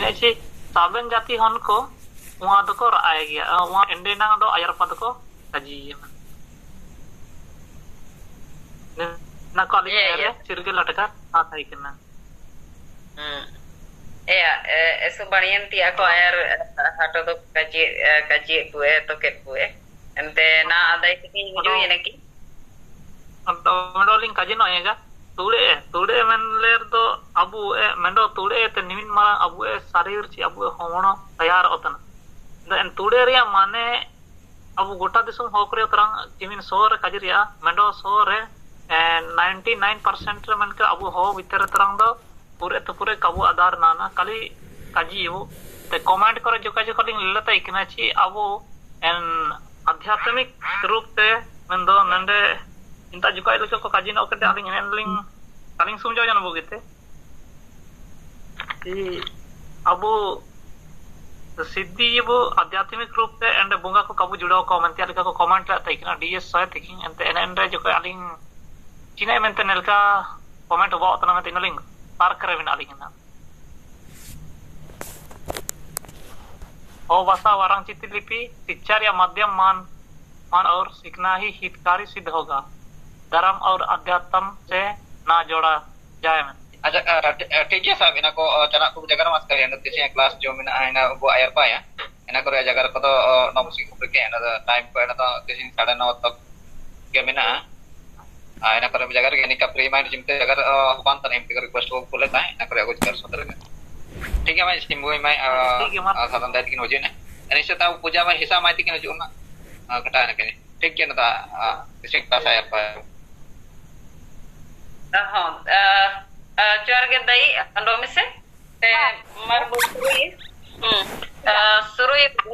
Ini sih saben jati hon ko uang tu ko raai gya uang ende nang do ayar pad ko kaji na ko ali ya sirge latka atai kena eso variante ako air hato to kaji kue to ket kue ente na adai tikin hiju yenaki ado mendoling kaji no ya tude men ler do abu mendo tude te nimin marang abu sarir ci abu homono tayar otan da en tude riya mane abu gota disum hokre terang jimin sore kaji riya mendo sore 99% re men ka abu ho bitere terang do pure kabu adar nana kali kaji ibu te comment करे जो कलिंग लता इकना ची abu en आध्यात्मिक रूप ते mendo nande inta juga itu ko kaji no kete aling aling sumjau jana bogite di abu सिद्धि ये वो आध्यात्मिक रूप से एंड बुंगा को कबू जुड़ाव को मंत्या लिखा को कमेंट ला तकिना डीएस सय तकिन एंड एनरे जो अलिंग चिना मेंते नेलका कमेंट बो तना में तिनलिंग पार करे बिना अलिंग ना ओ भाषा वारंग चित्त लिपि शिक्षा या माध्यम मान और सीखना ही हितकारी सिद्ध होगा धर्म और अध्यात्म से ना जोड़ा जाए में अच्छा ठीक है साहब इनको चना को जगह मत करिए न तिसे क्लास जो मिना आइना वो आयर पाया इना करे जगह को तो नमसी को के न टाइम को न तो तिसे 9:30 तक के मिना इना करे जगह के निका प्री माइंड जिमते जगह पान तन एम के रिक्वेस्ट को लेता है इना करे कुछ कर सदर ठीक है मैं स्टीम वो मैं साधन दायित्व की नोजे ने इनसे ताऊ पूजा में हिस्सा माइती की नोजे ना कटा न के ठीक है न ता तिसे क्लास आयर पाया Cuar ke dai ando mise te mar bukuri suruh itu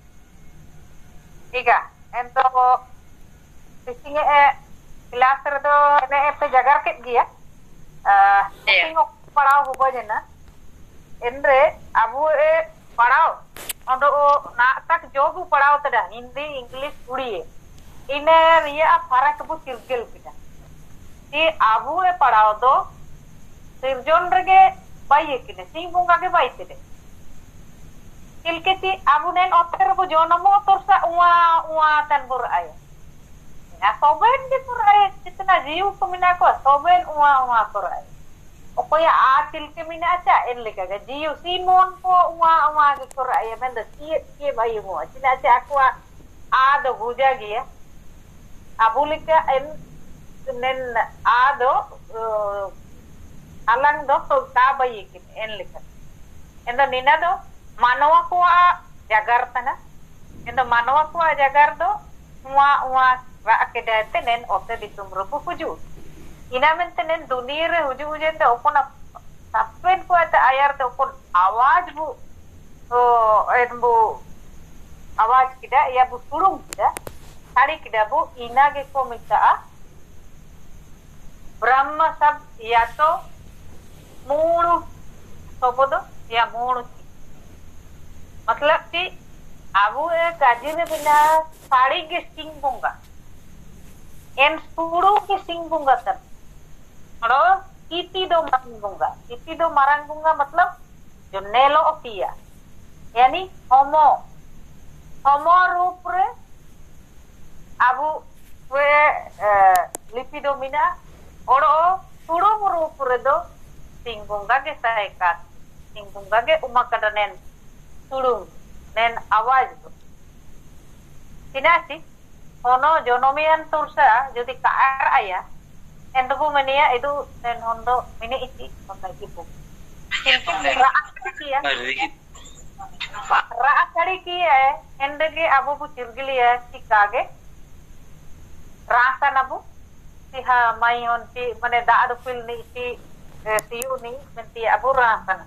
iga ento pisinge kelas redo ne pe jagar ket dia singo parao hubo jena endre abu parao ondo na tak jogu parao tada hindi english udiye ine riya farak bu tirgel kita di abu parao do सिरजोन रगे बाई किने सिंह बुंगा के by तेरे किलकेती abunen otter bu jonomo torsa uwa tan bur ay na soben di bur ay kitna jiu kumina ko soben uwa bur ay okoya a tilke mina acha en lega ga jiu simon ko uwa ke bur ay men da ki bayi mo china acha akwa a do buja giya abulika en nen a do alang do to ka bayi kin en lika endo nina do manawa ko jagar tana endo manawa ko jagar do wa ra ke date nen ote disum rupu huju ina mente nen dunire huju te opona sapen ko ate ayar te opon awaj bu bu awaj kida ya bu surung kida sari kida bu ina ge ko mita brahma sab ya to मूणु सोपदो या मूणु मतलब कि आबू काजी में बिना साड़ी के सिंग Bunga N सूड़ू के सिंग बुंगा तब और कीती दो मारंग बुंगा मतलब जो नेलो ओकिया यानी होमो रूप रे आबू वे लिपि दो मिना और सूड़ू रूप रे दो Singbunga ke saekat, singbunga ke umakada nen tulung, nen awaj tu. Sinasi, ono jonomian tursa jadi kaar ayah, entuku menia itu nen hondo mini isi pakai kipu. Raak kari kiya, endege abu bu cirgili ya sikage, rasa nabu, siha mai hon si mane da adu pil ni isi siu ni menti abu rasana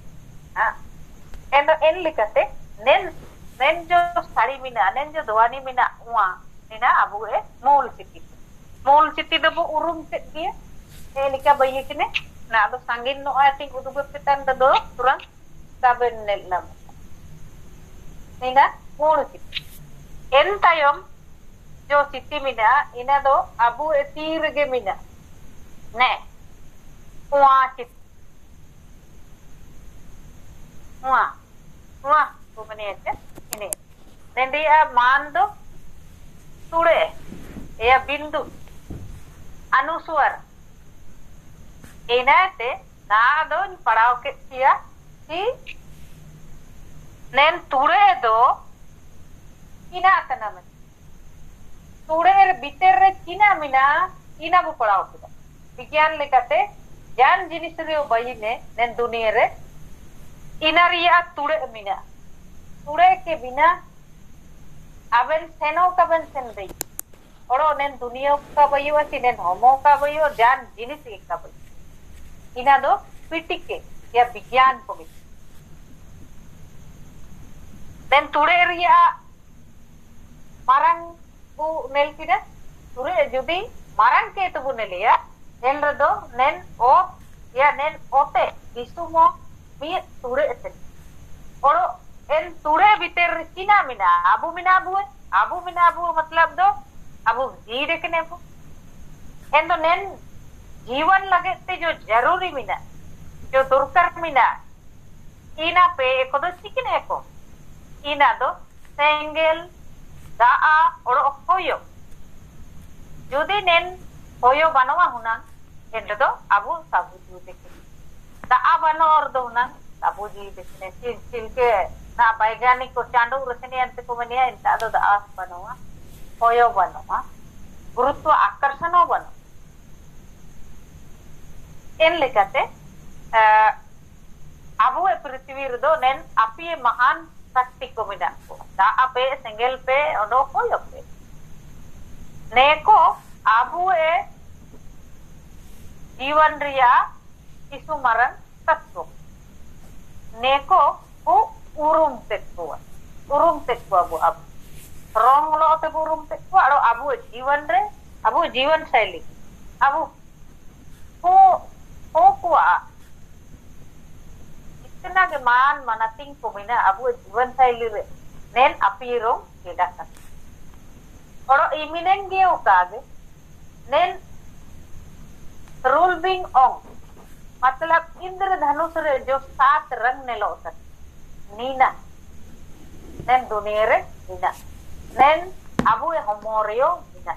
en likate nen jo sari mina nen jo doani mina uwa nina abu mul citi do bu urum set dia lika bayi kine na do sangin no ating udu bepitan do turang saben nel nam nina mul citi en tayom jo citi mina ina do abu etir ge mina ne Wah, wah, kumenete ini. Dan dia mando ture, ya bindu, anuswar. Inate nado padao ke kia si nen ture do inata naman. Ture bitere kina mina ina bu padao kita. Bikian lekate jan jinis rio bayi ne nen dunia re inaria ture mina. Ture ke bina aben seno kaben sen dei. Oro nen dunia ka bayi wasi nen homo ka bayi jan jinis ka bayi. Ina do pitike ya विज्ञान को भी then ture ria marang bu nel kida ture judi marang ke tu bu nelia nen do nen o ya nen ote isumo mi ture eten oro en ture biter kina mina abu matlab do abu जी देखने को en do nen जीवन लगे ते जो जरूरी मिना जो दुर्कर मिना ina pe eko do sikine eko ina do sengel daa oro hoyo jodi nen hoyo banawa hunang endo do abu sabu ju dekine daa banor do hunang sabu ji dekine sil ke na वैज्ञानिक को चांडू रसनी अंत को मनिया इंता दो daa banawa hoyo banawa गुरुत्व आकर्षण बनो इन लेकते abu पृथ्वी रदो नेन अपि महान शक्ति को मिला को दा अपे सिंगल पे ओडो को योपे neko abu जीवन रिया इसु मरण तत्व neko को उरुम तेत्व अबु अब रंग लो ते उरुम तेत्व आरो abu जीवन रे abu जीवन शैली abu को कुआ इतना के मान मनातिंग को बिना abu जीवन शैली रे नेन अपीरो केडा कर और इमिनेंट गे उकागे नेन रूल बिंग ऑन मतलब इंद्रधनुष रे जो 7 रंग ने लोसत नीना नेन दुनिया रे नीना नेन abu होमोरियो नीना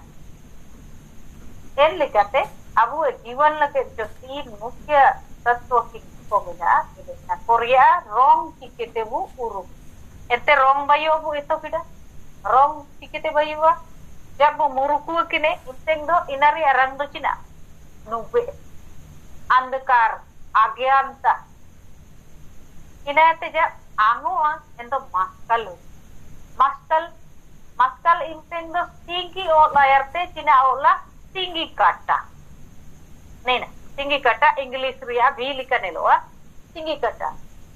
एन लिखते abu जीवन लगे जो 3 मुख्य तत्व की को मिला इतना कोरिया रोंग किकेते बु उरु एते रोंग बायो बु एतो किडा रोंग किकेते बायो जब मुरुकु किने इंतेंग दो इनारी रंग दो चिना नुबे अंधकार अज्ञानता इनाते जब आंगो एंदो मस्कल इंतेंग दो tinggi ola erte चिना ओला tinggi kata nena tinggi kata English ria भी लिखने लो tinggi kata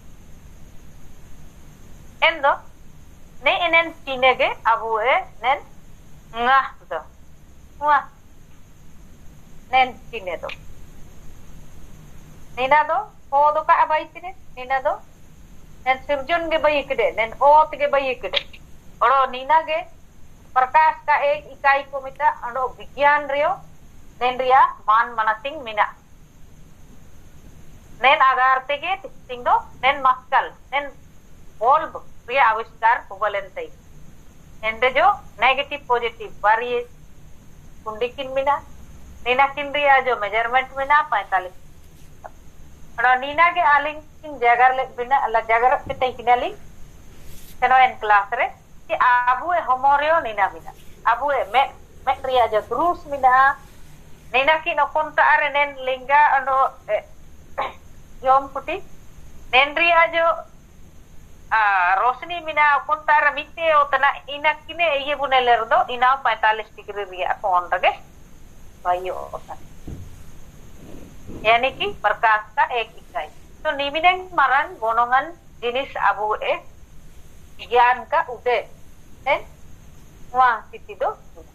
endo ne enen cinege abu nen ngah do wah nen cine do nina do o do ka abai cine nina do nen sirjun ge bayi kede nen ot ge bayi kede oro nina ge प्रकाश का एक इकाई को मिता अनो विज्ञान रियो नेन रिया मान मनसिंग मिना नेन आधार तेगे तिंगो नेन मस्कल नेन बल्ब रिया आविष्कार पुगलेंतई एंडे जो नेगेटिव पॉजिटिव बारी कुंडिकिन मिना नीना किन रिया जो मेजरमेंट मिना 45 अनो नीना के आलिंग किन जगर ले बिना अला जगर पितई किनाली कनो एन क्लास रे कि abu homorio nina mina abu me ria jo terus mina nina ki no konta are nen lingga ano yom puti nen ria jo rosni mina konta are mitte otana ina kine ye buneler do ina 45 degree ria kon rage bayo otan यानी कि प्रकाश का एक इकाई तो निमिनेंग मरण गोनोंगन जिनिस abu ज्ञान का उदय wah sitido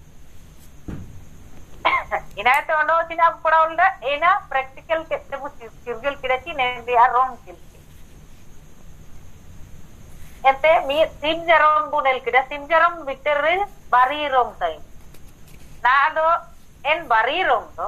ina to ondo tina pura ulda ina practical ke tebu sirgel kirachi ne dia wrong kilti ente mi simjarom bunel kida simjarom bitere bari rong tai na do en bari rong to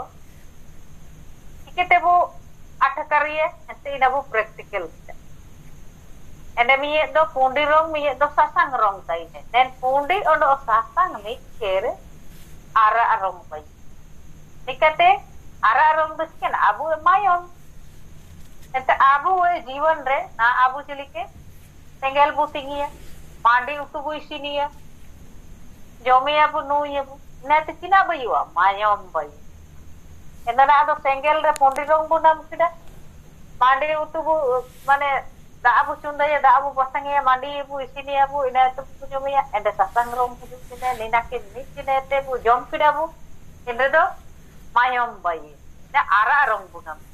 ikete bu athakariye ente ina bu practical ende mie do pundi rong mie do sasang rong tai ne dan pundi ondo sasang ni kere ara rong pai nikate ara rong bisken abu mayon ente abu e जीवन re na abu chilike tengel butingia mandi utu bu isinia jomi abu nu yebu net kina bayuwa mayom bay endana ado tengel re pundi rong bu nam kida mandi utu bu mane da abu chundaya da abu pasange mandi bu isinia bu ina tu jomi ya ende sasang rong bu kida ninakin ni kida te bu jom kida bu ende do mayom bay na ara rong bu nam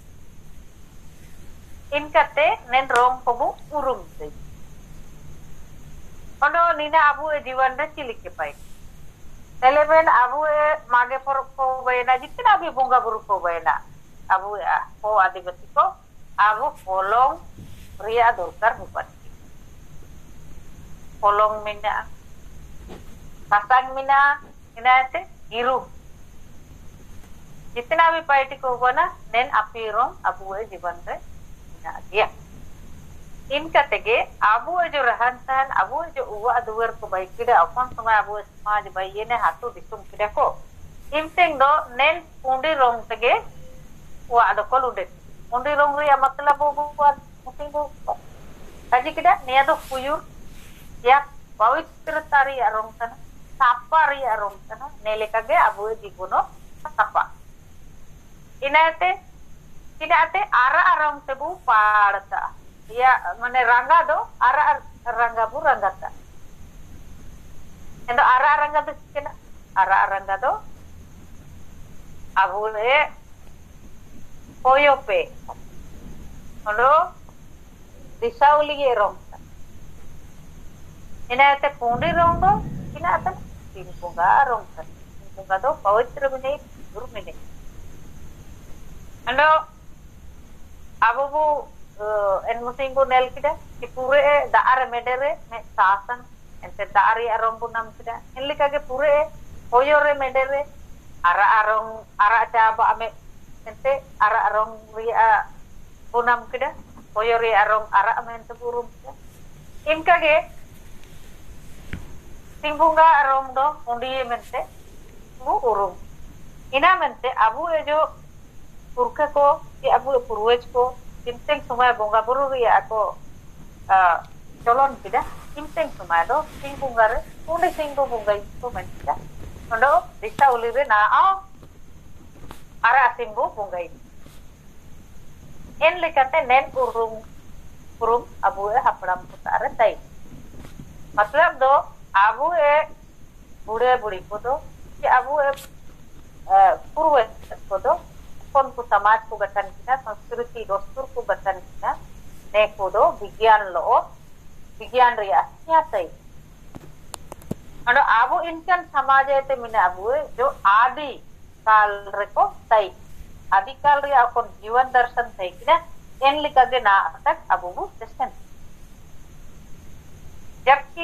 inkate nen rong pobu urung sei ondo nina abu e jiwan re cilike pai teleben abu e mage por ko bayna jikina abi bonga buru ko bayna abu ya ko adibati ko abu polong ria dorkar bupati polong mina pasang mina inate giru jitna abi paiti ko bana nen apirong abu e jiwan re dia इनका तेगे आबू जो रहनसन आबू जो उवा दुवर को by किडा अपन समय आबू समाज by ये ने हाथो दिसुम किडा को इमतेंग दो नेन पुंडी रोंग तेगे उवा दो को लुडे पुंडी रोंग रे मतलब वो मुसिंग वो kaji किडा निया दो पुयुर या पवित्र तारी रोंग तना सापा री रोंग तना नेले कगे आबू जीवनो सापा इनाते किडा ते आरा रोंग तेबू पाड़ता ya mane rangga do ara rangga bu ranggata endo ara rangga do kena ara rangga do abule poyope ondo disauli ge rong ina te pundi rong do kina ata tinpunga rong tinpunga do pawitra mine dur mine endo abu bu en musingu nel kida ki pure daar medere me sasan ente daari arong punam kida en likage pure hoyore medere ara arong ara jaba ame ente ara arong ria punam kida hoyore arong ara ame ente burum kida inkage singbunga arong do undi mente bu urum ina mente abu ejo purka ko ki abu purwej ko imteng sumai bonga buru ya ako colon kida imteng sumai do singbungar undi singbu bunga itu mentida ondo disa ulire na ara singbu bunga ini en lekate nen urum abu e hapram putare tai matlab do abu e bude budi podo ki abu e purwe podo kon को समाज को गठन किया संस्कृति दस्तूर को गठन किया ने को दो विज्ञान लो विज्ञान रिया क्या सही अनो आबो इनकन समाज ते मिने आबो जो आदि काल रेको सही आदि काल रिया कोन जीवन दर्शन सही किना एन लिकागे ना तक आबो बु दर्शन जबकि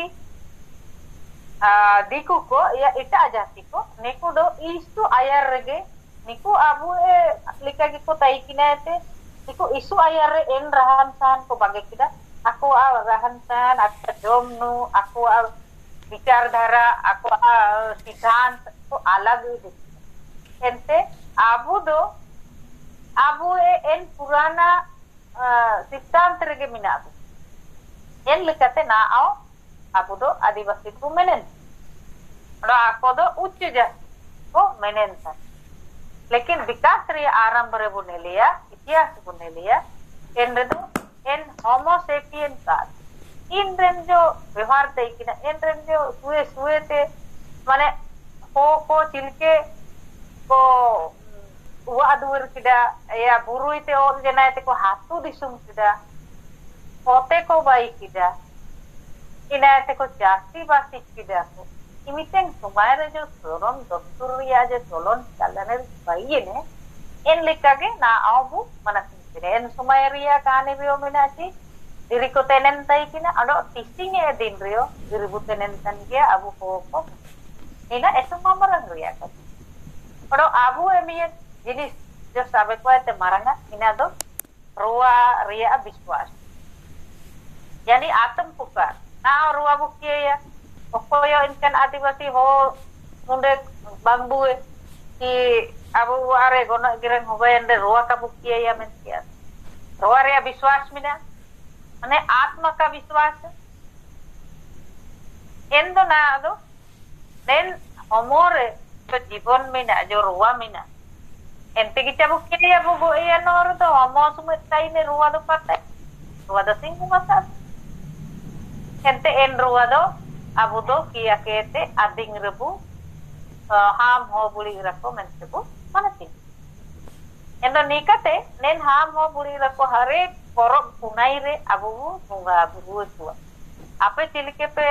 दिकु को या इटा जाति को नेको दो इस्तु आयर रेगे niku abu likagi ko tai kinate niku isu ayare en rahan san ko bagi kita aku rahan san aku jomnu aku विचारधारा aku सिद्धांत तो अलग ही ente abu do abu en purana सिद्धांत rege minabu en likate na ao abu do adivasi ko menen ro ako do ucc ja ko menen sa लेकिन विकास रे आरंभ रे बुने लिया इतिहास बुने लिया इन रेदो इन होमो सेपियन का इन रेन जो व्यवहार ते किना इन रेन जो सुए ते माने को चिलके को वा दुर किदा या बुरुई ते और जनाय ते को हातु दिसुम किदा होते को बाई किदा इनाय ते को जाति बासी किदा को इमिटें सुमारे जो सोरम दस्तूर या जो चलन चलने बाई ने इन लिखागे ना आबू मनसिन एन सुमारिया काने भी ओमिनाची diri ko tenen tai kina ado tising e din rio diri bu tenen tan dia abu ko ina esu mamarang ria ka ado abu emi jenis jo sabe ko te maranga ina do ruwa ria biswas yani atom puka na ruwa bukia ya okoyo inkan adivasi ho munde bambu ki abu are gono giren hobayande ruwa ka bukia ya mentia ruwa रे विश्वास मिना मने आत्मा का विश्वास एंदो ना दो then हमोरे तो जीवन मिना जो रुवा मिना ente kita bukia ya bugo ya nor to homo sumet kai ne ruwa do pate ruwa do sing mata ente en ruwa do abu do kia kete ading rebu ham ho buli rako mensebu mana sih endo nikate nen ham ho buli rako hare korok punai re abu bunga abu tua apa cilike pe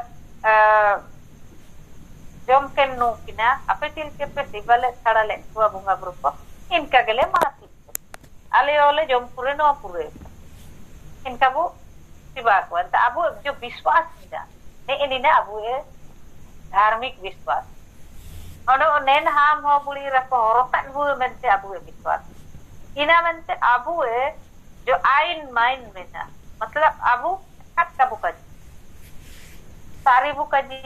jom ken nu kina apa cilike pe sibale sarale tua bunga berupa inka gele mati ale ole jom pure no pure inka bu siba ko anta abu jo विश्वास tidak ne ini na abu धार्मिक विश्वास ono nen ham ho buli rako horotan bu mente abu विश्वास ina mente abu जो आइन mine में ना मतलब अबू हट का बुका जी सारी बुका जी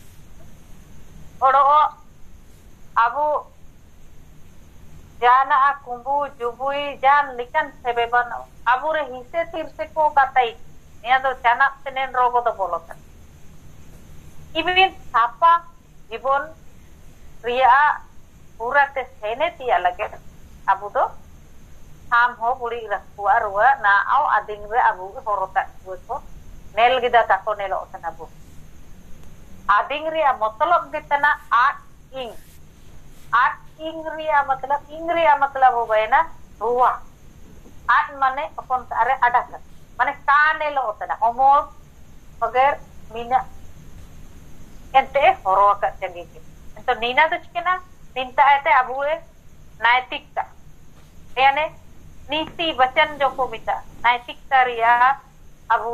ओडो अबू जाना कुंबू जुबुई जान लिखन सेबे बन अबू रे हिस्से तीर से को कताई या तो चानक से नेन रोगो तो बोलो कर इबिन सापा जीवन रिया पूरा ते सेने तिया लगे अबू तो ham ho buli rakua ruwa na au ading re abu horota ko nel gida ka ko nelo tanabu ading ri मतलब gitana at ing ri मतलब हो गए ना रुवा at माने अपन सारे अटक माने का नेलो तना होमो अगर Meena ente horo ka jagi ento nina to chikena ninta ate abu naitikta यानी नीति वचन जो को मिता नैतिकता रिया Abu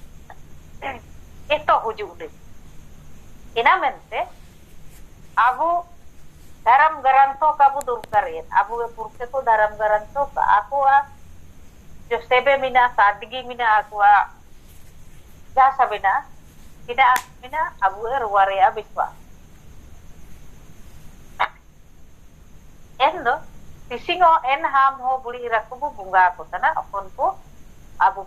esto hujude ina mente abu daram garanto kabu durkarin abu purke ko daram garanto ka aku jo sebe mina sadgi mina aku jasa bina tidak mina abu ruwaria biswa endo Tisingo en ham ho buli rakubu bunga ko tana apon ko abu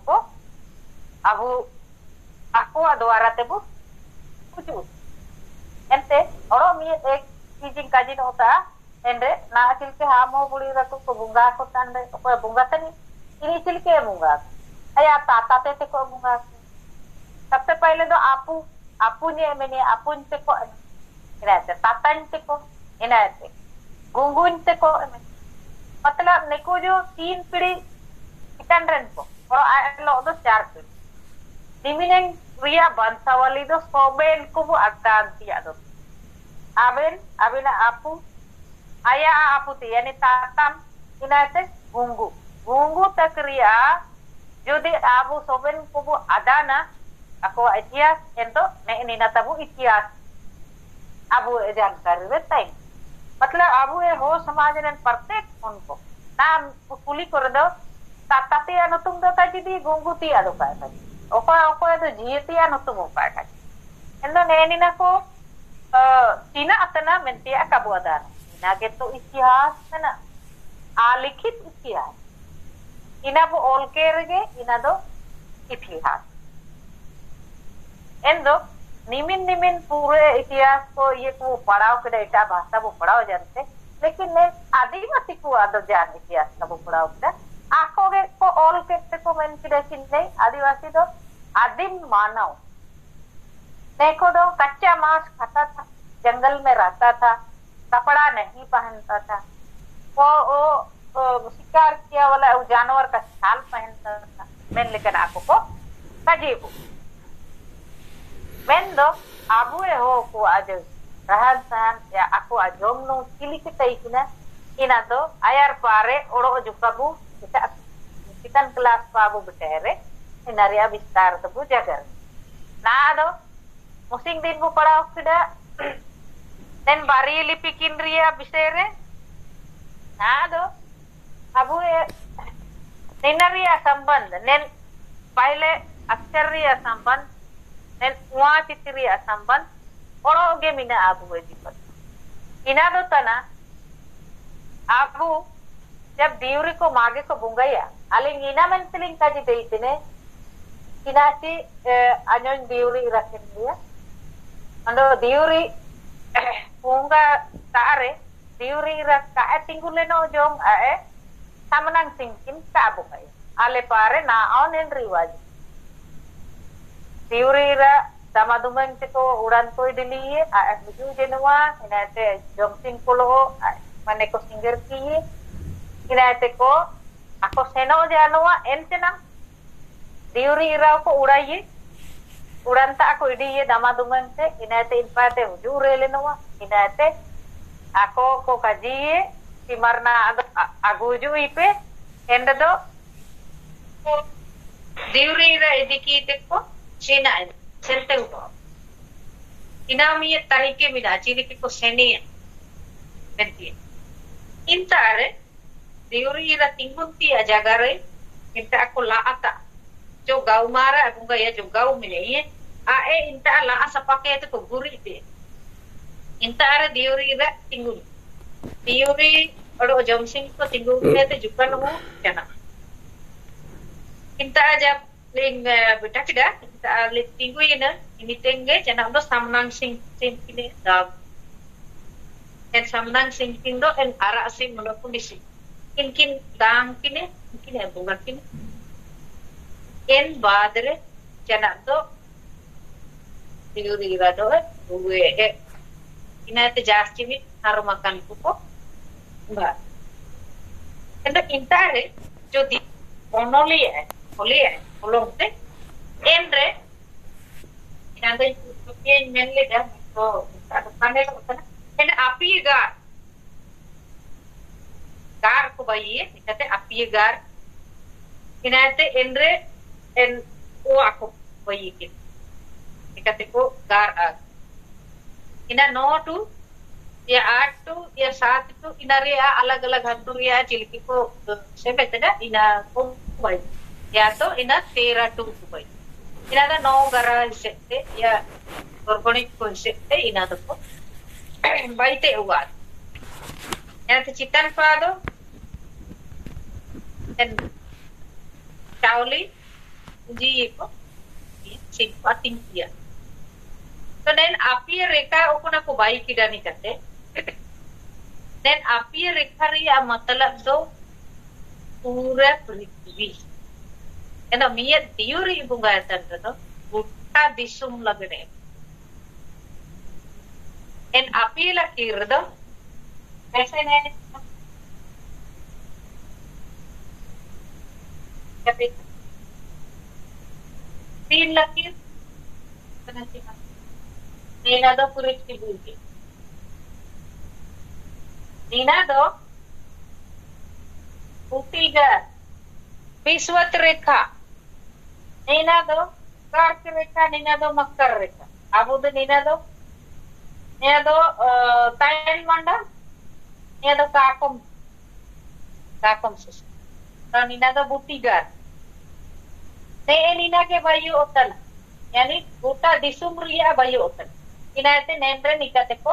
aku adwara tebu kuju ente oro mi ek kijing kaji nota ende na silke ham ho buli rakubu bunga ko tande ko bunga tani ini silke bunga aya tata te ko bunga सबसे पहले तो आपू ने मैंने अपुन ते को इनाते तातन ते को इनाते गुंगुन ते को मतलब neko जो 3 पीढ़ी ikan ren ko kalau alo do 4 पीढ़ी dimineng ria bansawali do soben ko bu akan tia do abina apu aya apu ti yani tatam inate gungu takriya jodi abu soben ko bu adana ako itias ento ne ini natabu itias abu जानकारी बेtai मतलब abu हो समाज ने प्रत्येक उनको नाम पुली कर दो ताताती अनुतुम दो काजी दी गुंगुती आदो काय काजी ओको तो जीती अनुतुम काय काजी एंदो नेनी ना को चीना अतना मेंटिया का बुआदार ना के तो इतिहास है ना आलिखित इतिहास इना वो ओल के रगे इना दो इतिहास एंदो निमिन पूरे इतिहास को ये को पढ़ाओ के डेटा भाषा वो पढ़ाओ जानते लेकिन ने आदिवासी को आदर जान इतिहास का वो पढ़ाओ के आखो के को ऑल के को मैं लेकिन नहीं आदिवासी तो आदिम मानव देखो दो कच्चा मांस खाता था जंगल में रहता था कपड़ा नहीं पहनता था वो शिकार किया वाला जानवर का छाल पहनता था मैं लेकिन आंखों को कजीबू Mendo abu ho ko aja rahan ya aku ajom no cili kita ikina ina do ayar pare oro jukabu kita kelas pabu betere inaria bistar tebu jagar na do musing din bu pada okida den bari lipikin ria bisere na do abu ninaria samband nen पहले aksarya sampan nen ua titiriya sampan oro ge mina abu jipat ina do tana abu jab diuri ko mage ko bungaya aling ina men tiling kaji deitine ina si anyon diuri rakin dia ando diuri bunga taare diuri rak ka tinguleno jong ae samanang singkin ka abu kaya ale pare na onen riwaj diuri ra damadumang ko uran ko diliye ae buju jenwa inate jong sing pulo mane ko singer ki inate ko ako seno janwa entenang diuri ra ko uraye uranta ako idiye damadumang inate impate ujure lenwa inate ako ko kaji simarna aguju ipe endado diuri ra ediki tekko sina sente upo inami tarike mina chini ko seni benti intare diuri ra tingunti ajagare inta ako laata jo gau mara bunga ya jo gau mine ye ae inta la asapake te ko guri te inta are diuri ra tingun diuri odo jomsing ko tingun te jukan ho jana inta aja ling beta kida inta le tingu ina ini tenge jana odo samnang sing kine dab en samnang sing tindo en ara sing mono punisi inkin dang kine inkin bunga kine en badre jana do diuri ra do gue ina te jasti mit haru makan ko ba enda intare jodi onolie olong teendre ina de pien menle da to ta panel ko na enda api gar ko bayi ikate api gar ina teendre en o ako bayi ke ikate ko gar ina no tu या 8 to या 7 to इनारे अलग अलग हंतु या चिलकी को से बेतना इना को भाई या तो इना 13 to भाई इना दा 9 गरा सेते या ऑर्गेनिक को सेते इना तो को बाइते हुआ या तो चिकन पादो एन चावली जी को सिंपातिंग किया तो then api reka ukuna ko bai kida ni kate then api reka ria matlab do pura prithvi ena miya diuri bunga tan to gutta disum lagre en api la kirdo aise ne kapit tin lakir tanasi Nina do purit kibuki. Nina do Utiga Viswat Rekha. Nina do Kark Rekha, Nina do Makkar Rekha. Abu do Nina do Tayan Manda, Nina do Kakom Sus. So Nina do Butigar. Ne Nina ke bayu otan. Yani Buta disumriya bayu otan. Inate nendre nikate ko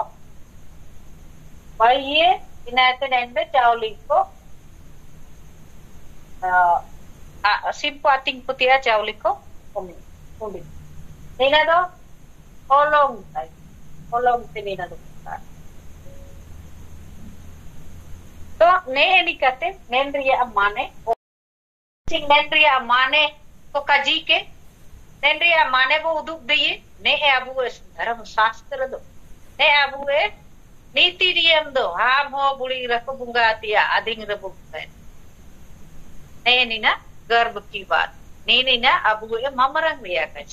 baye inate nendre chauli ko simpating putia chauli ko umi nina do olong tinina do to ne nikate nendriya mane sing nendriya mane ko kaji ke nendriya mane bo uduk diye ne abu धर्म शास्त्र दो ने abu नीति नियम दो हम हो बुड़ी रखो बुंगातिया अधिंग रबुंगा ने नीना गर्व की बात नीना abu ममरंग लिया कच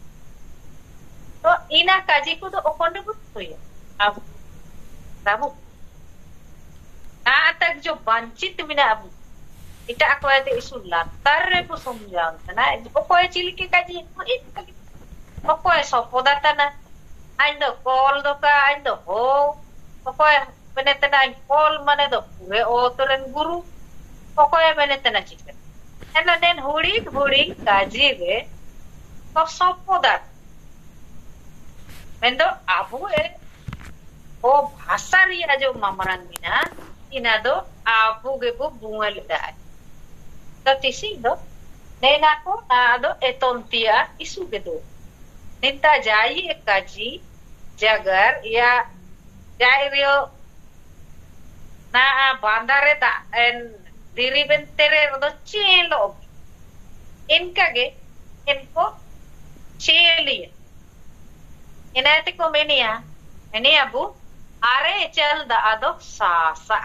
तो इना काजी को तो ओपन बुत तो ये अब राबु ना तक जो वंचित मिना abu इटा aku ada isu latar ko समझाऊं ना कोई चिल के काजी को इत Pokoknya sopo datana, ando call doka, ando ho, pokoknya penetena call mana do, gue otoran guru, pokoknya penetena cipta. Karena den huri kaji gue, to sopo dat mendo abu o bhasa ria jo mamaran mina ina do abu ge bu bungal da to tising do nena ko na do etontia isu ge do ninta jai ekaji jagar ya jairio na bandare da en diri bentere do chelo inkage info cheli inati ko menia ini abu are chel da ado sasa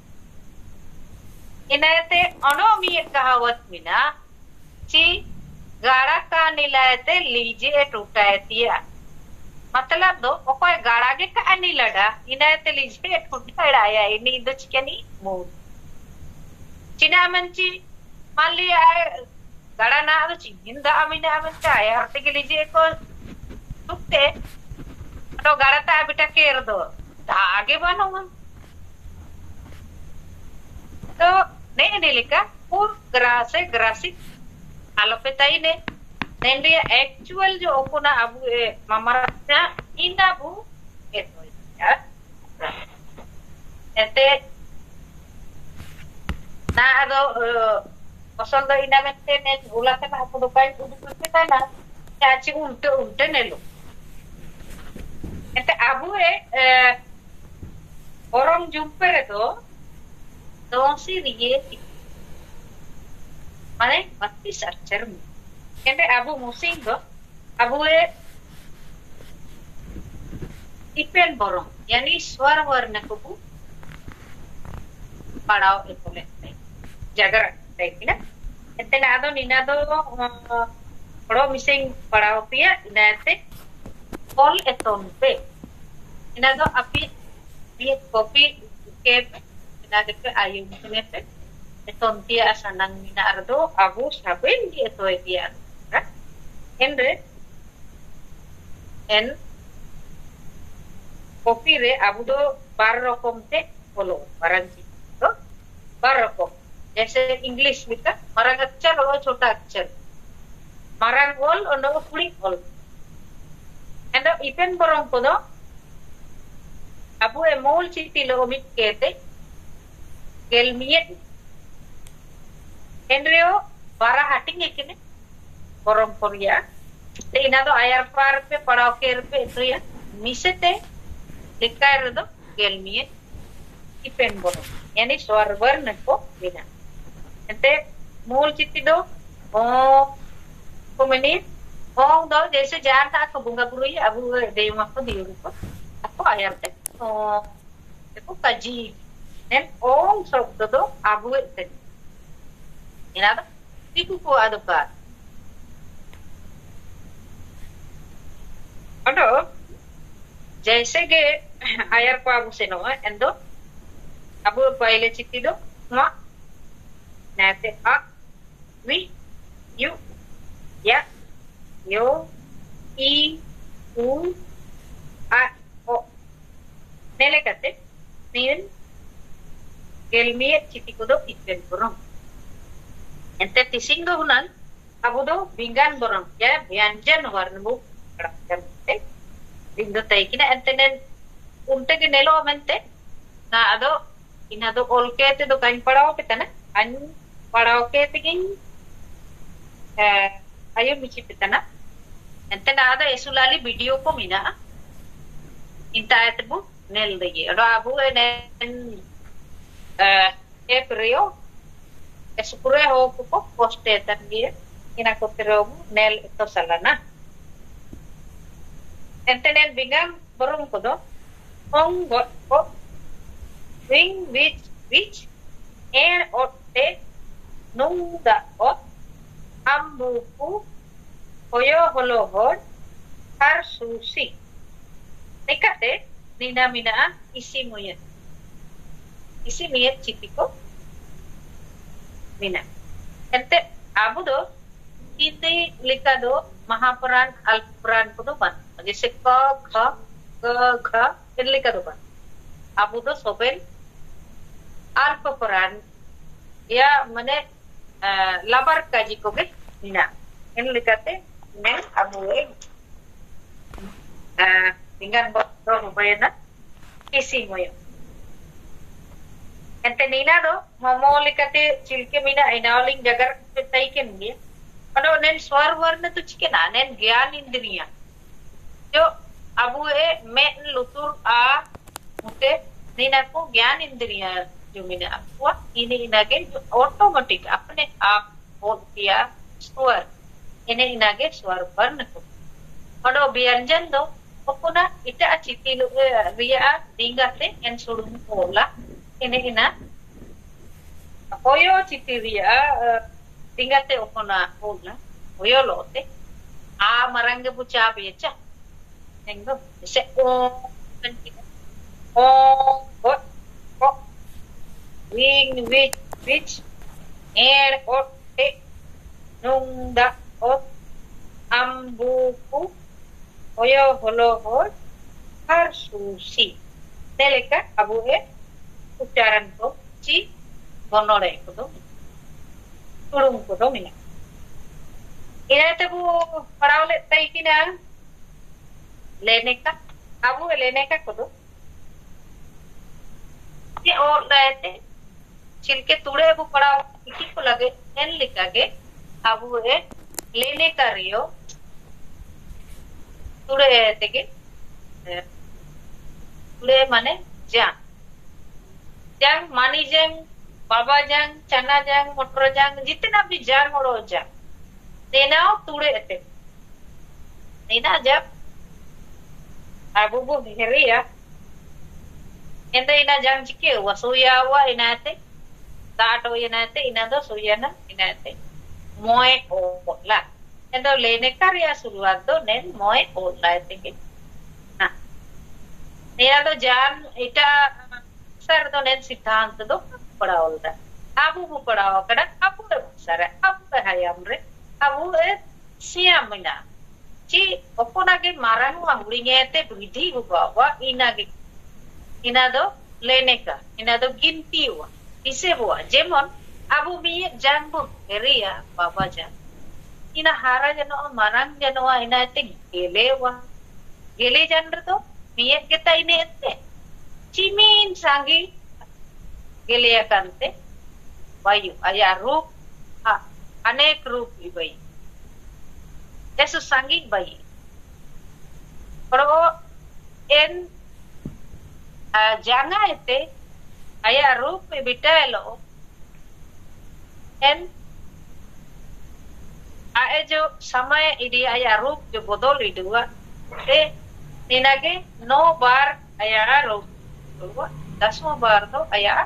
inate onomi kahawat mina chi गाड़ा का नीलाते लीजिए टूटातिया मतलब दो ओकोय गाड़ा के का नी लड़ा इनाते लीजिए टूटाया इनी दो चिकनी मूड चिना मंची मान लिया गाड़ा ना दो चिंदा अमीना अमचा हरते के लीजिए को टूटे तो गाड़ा ता बेटा केर दो आगे बनो तो नहीं निलिका पूर ग्रासी alopetay ne nendia actual jo okuna abu mamarasnya inabu itu ya ente na ado kosol do inamente ne ulate na aku dokai udu kita na caci ulte nelo ente abu orang jumpa itu dosi dia mane mati searcher kende abu musing do abu ipen borong yani swar warna kubu padao epole jagar taikina etena ado nina do poro mising padao pia inate all etonpe ina do api biet kopi ke ina de ayun kinete tontia asanang mina ardo abu saben dia toy dia endre en kopi re abu do bar rokom te polo barang to bar rokom जैसे English लिखा मरंग अक्षर और छोटा अक्षर मरंग ओल और पुड़ी ओल एंड इपन बरंग को दो abu emol citi lo omit kete gelmiet Henrio para hating ekine borong korea te ina do ayar par pe padao ker pe to ya misete likar do gelmiet ipen borong yani swar varna ko bina ente मूल चित्ती दो kumeni do जैसे जान था को bunga buru ya abu dewa ko diuru ko ako ayar te ko kaji nen sobdo do abu te ina do tiku ko aduka ado जैसे के ayar ko abu seno endo abu paile चित्ती दो ma nate a we you ya yo i u a o nele kate nin gelmie chitikudo ipen borong ente tisingo hunan abudo bingan borong ya vyanjan warnu karte bindo taikina entenen unte ke nelo mente na ado inado olkete do kain padao petana an padao ke pigin ayo michi petana ente nada esulali video ko mina inta etbu nel degi ado abu enen e prio esupure ho ko poste tangie ina ko pero nel to salana ente nen bingam borong ko do ong go wing which and otte nungda ot ambuku hoyo holohod har susi nekate nina mina isi moyet chipiko mina ente abudo hindi likado mahapuran alpuran ko do ban jese ka kha ga likado ban abudo sobel alpuran ya mane labar kaji ko ge mina en likate men abu dengan boro bayana kisi moyo ente nina do momolikate chilke mina inaling jagar taiken dia ado nen swar warna tu chikena nen gyan indriya jo abu men lutur a mute nina ko gyan indriya जो मैंने आपको इन्हें इनागे जो automatic अपने आप बोल दिया स्वर इन्हें इनागे स्वर वर्ण को और व्यंजन दो अपना इटा चिति लो रिया दिंगाते एन सुडुम कोला इन्हें इना कोयो चिति रिया दिंगाते अपना कोला कोयो लोते आ मरंगे बुचा बेचा एंगो से ओ wing which air ot te nungda ot ambuku oyo holo hol har susi teleka abu ucaran ko ci bonore ko do turung ko do mina ina te bu parawle tai kina leneka abu leneka ko do ये और रहते छिलके तुड़े वो पड़ा इसी को लगे N लिखा के अब वो लेने का रियो तुड़े रहते के तुड़े माने जांग जांग मानी जांग बाबा जांग चना जांग मटर जांग जितना भी जांग और जांग देना तुड़े रहते देना जब अब वो भेरिया enda ina jang chike wa suya wa inate dato inate ina do suyana inate moe o la enda lene karya suruat do nen moe o la teke na ina do jan ita sar do nen siddhant do padawalda abu bu padawa kada abu sara abu hayamre abu siamina chi opona ke maranu ahulingete bridhi huwa ina ge ina do लेने का ina do ginti हुआ इसे हुआ जेमन abu mi janbu area baba jan ina hara jano marang jano ina te gele janre to mi kita ini ete cimin sangi gele kante bayu aya rup anek rup ibai eso sangi bayi pero en jangan itu ayah rup bitelo en आए जो समय ED आया रूप जो बदल इडुआ ते निनागे 9 बार आया रूप 10वां बार तो आया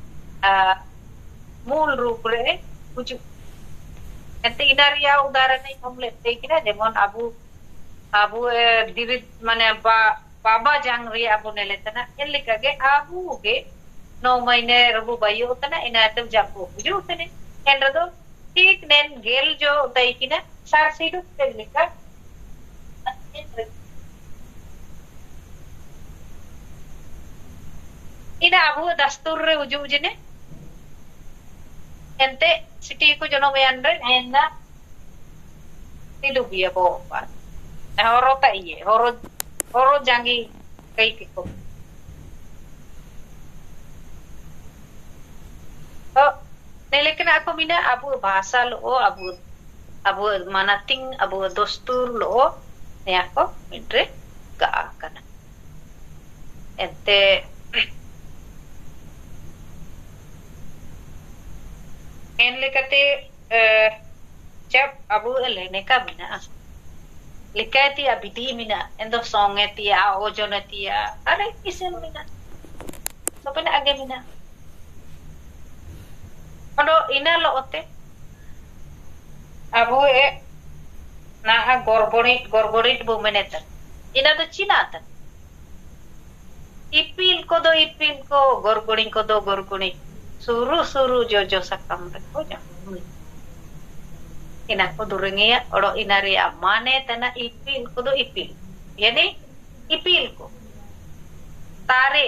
मूल रूप रे कुछ एते इनारिया उदाहरण नहीं हम लेते कि ना जेमन abu dirit माने बाबा जंग रे abu ने लेते ना इन लिखा के abu के 9 महीने रबु बायो तना इनाते जापो बुझो तने एंड्र दो ठीक नेन गेल जो तई कि ना सार सीडु ते लिखा ina abu dastur re uju ujine ente siti ko jono meandre enna tidu biya bo pa horo ta iye horo jangi kai ko to nelekan aku mina abu bahasa lo abu manating abu dostur lo ne ako mitre ga kana ente en lekate jab abu lene ka mina lekati abidi mina endo song etia ojon etia are kisen mina sopena age mina odo ina lo ote abu na gorborit bu menetan ina do chinatan ipil ko gorgoring ko do gorgoring suruh jojo sakam reko ja ina ko durengia odo inari amane tana ipil kudo ipil yani ipil ko tare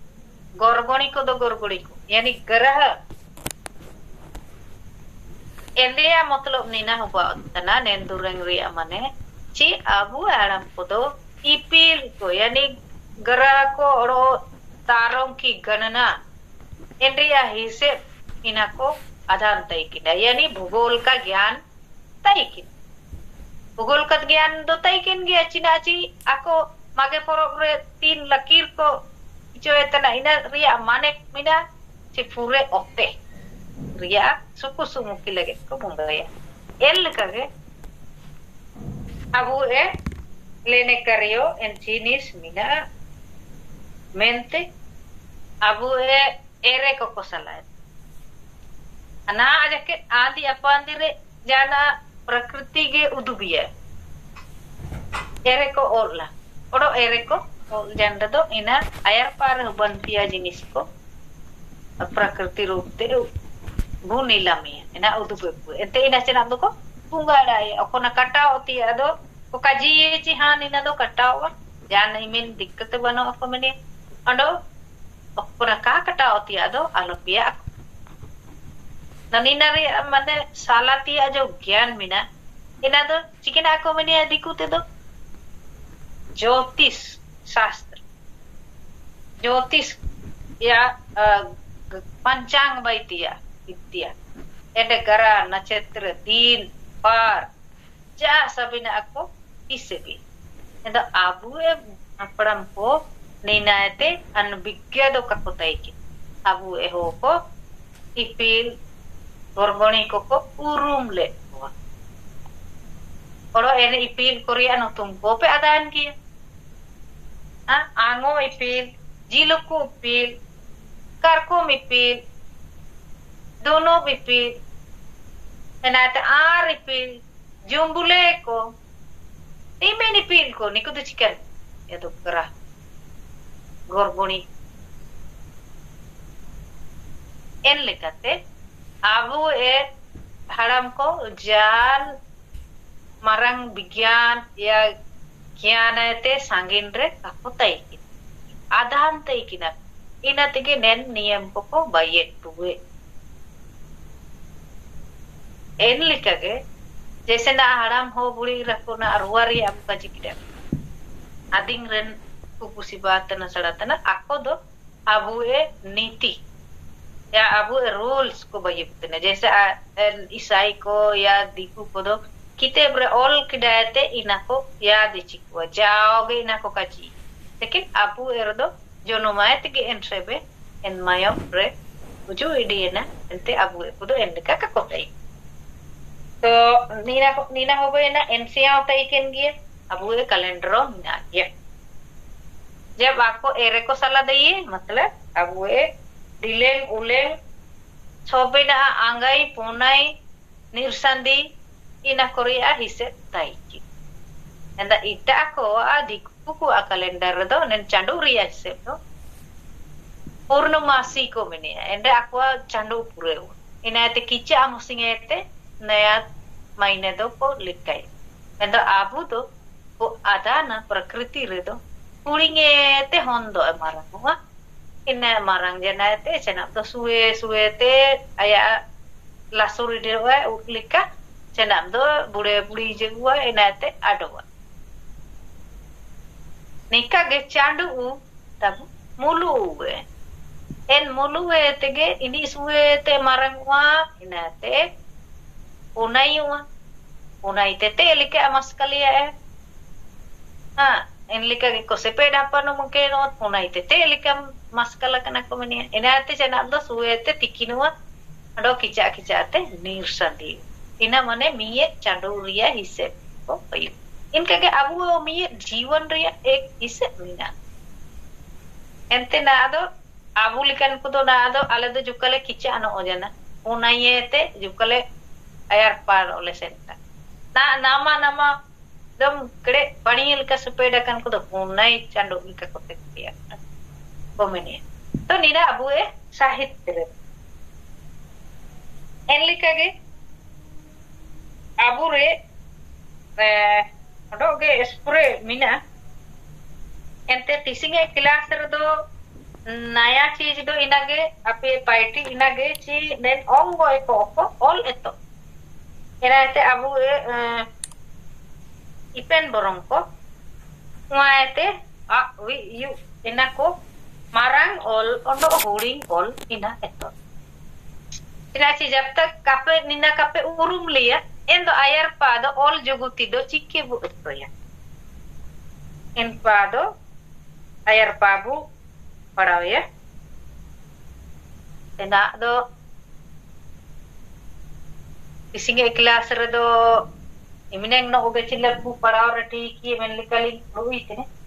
gorgoni ko yani grah Elia मतलब नीना हुआ तना नेंदुरंग रिया मने ची abu alam kodo ipil ko yani gera ko oro tarong ki गणना इंद्रिया हिसे इनको आधान तय किया यानी भूगोल का ज्ञान तय किया भूगोल का ज्ञान दो तय किन गया चिनाची ako mage porok re 3 lakir ko जो इतना ina रिया माने मिना ची पूरे ओते रिया सुku sumuki lagi ko bunggaya el kage abu lene karyo en chinis mina mente abu ere ko kosala ana aja ke adi apa andire jana prakriti ge udubiya ere ko orla odo ere ko janda do ina ayar par bantia jinis ko prakriti rup te bunilami ina udubu ente ina chena do ko bunga dai okona kata oti ado ko kaji chi han ina do kata wa jana imen dikkat bano apa mene ando okona ka kata oti ado alopia nani nari mane salati ajo ज्ञान mina ina do chikena ko mene adikute do ज्योतिष शास्त्र ज्योतिष या पंचांग वैद्य विद्या एडे गरा नक्षत्र दिन पार जा Sabina ako isebi endo abu apram ko ninaete anbigya do kakotai ki abu ho ko ipil gorgoni ko urum le oro ene ipil korea no tumpo pe adan ki ango ipil jiluku ipil karko ipil dono ipil enata ar ipil jumbule ko imen ipil ko niku tu chikan itu kera gorgoni en lekate abu haram ko jal marang विज्ञान या ज्ञान ते सांगिन रे kaputai आधान तय किना ina tige nen niyam ko bayet tuwe en likage जैसे ना हराम हो बुरी रखो ना अरुवारी आपका जिक्र ading ren kupusi baat na sadata na ako do abu नीति या abu rules को bayet ना जैसे ईसाई को या दीकू को दो kita berol kidate inako ya dichikwa jaoge inako kaji lekin abu erdo jono maet ge entrebe en mayo re uju idina ente abu kudo endeka ka kotai to nina hobe na NCA utai ken gie abu kalendro na ye जब आपको array को सलाह दिए मतलब abu dileng uleng sobena angai punai nirsandi ina korea hise taiki enda ita ko adi kuku a kalendar do nen chandu ria hise do purnamasi ko mene enda akwa chandu pure ina te kicha amusingete naya maine do ko likai enda abu do ko adana prakriti re do puringe te hondo marang wa ina marang jana te chena do suwe te aya lasuri de wa uklika cenam do budi jengwa enate adowa nika ge chandu tabu mulu en mulu tege ini suwe te marangwa enate unai te like amas kalia en like ge ko sepeda pano mungkin unai te like maskala kana komenia enate cenam do suwe te tikinwa ado kicha te nirsandi ina mane miye chanduria hisse ko payu इनका के अब वो मी जीवन रे एक हिस्से मीना एंते ना दो आबू लिकन को दो ना दो आले दो जुकले किचा न ओजना उनायेते जुकले ayar par ole senta na nama dom kede panil ka sepeda kan ko do unai chandu lika ko te ya komene to nina abu sahitya en likage abu re adoge spray mina ente teaching e class re do naya cheez do inage ape paiti inage chi nen ongo eko all eto Iraite abu ipen borongko. Ngaite wi yu inako marang ol ondo huring ol ina eto. Ina si jab tak kape nina kape urum liya endo ayar pado ol joguti do chikke bu eto ya. En pado ayar pabu padaw ya. Ena do isinge kelas redo imineng no uga chilla bu padaw rati ki men likali luwi tene.